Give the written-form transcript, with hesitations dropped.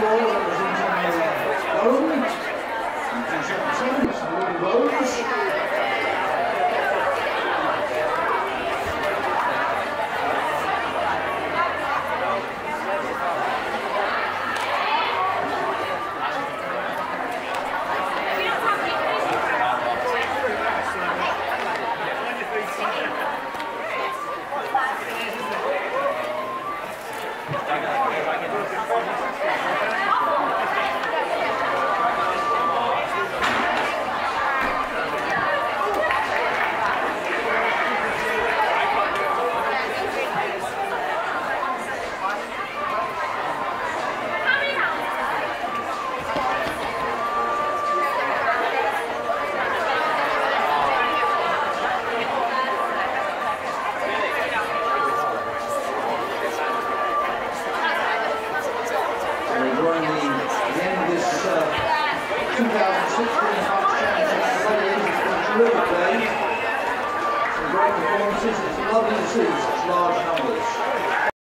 24 representing Rome, and 217, it's Willie Rose. During the end of this 2016 Hot Championship, it's been a terrific day. Some great performances. It's lovely to see such large numbers.